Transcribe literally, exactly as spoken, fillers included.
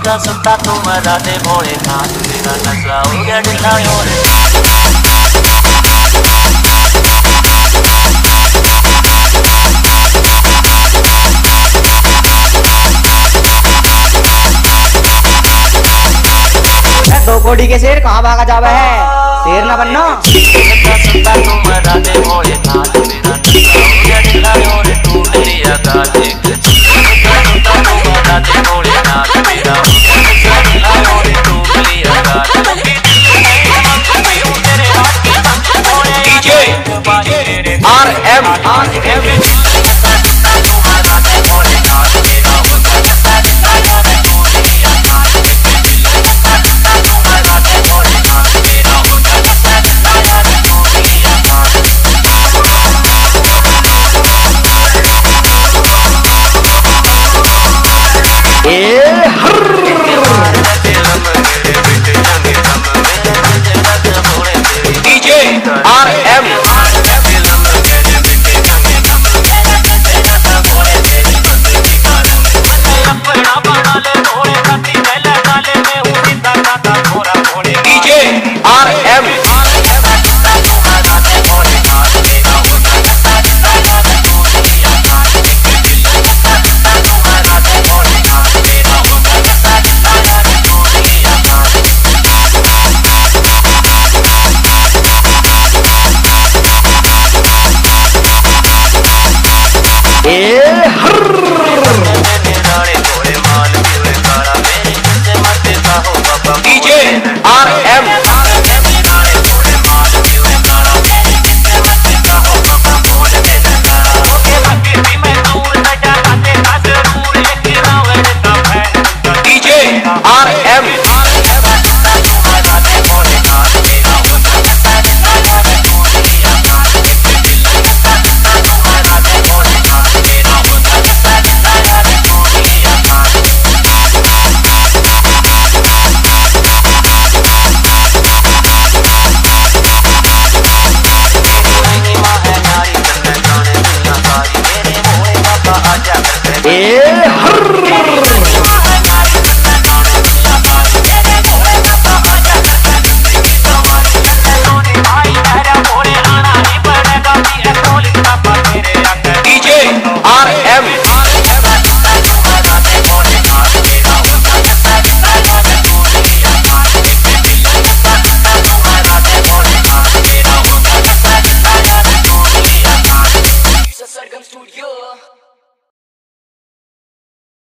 सुता सुता तुम्हारा दे भोले नाथ मेरा नशा हो गया ढिला रे। दो कोड़ी के शेर कहाँ भागा जावे है, शेर ना बनना। सुता सुता तुम्हारा दे भोले नाथ मेरा नशा हो गया ढिला रे। टूट लिया गाल एक सुता सुता तुम्हारा दे भोले नाथ मेरा नशा ढिला रे। टूट लिया गाल R M R M R M R M ए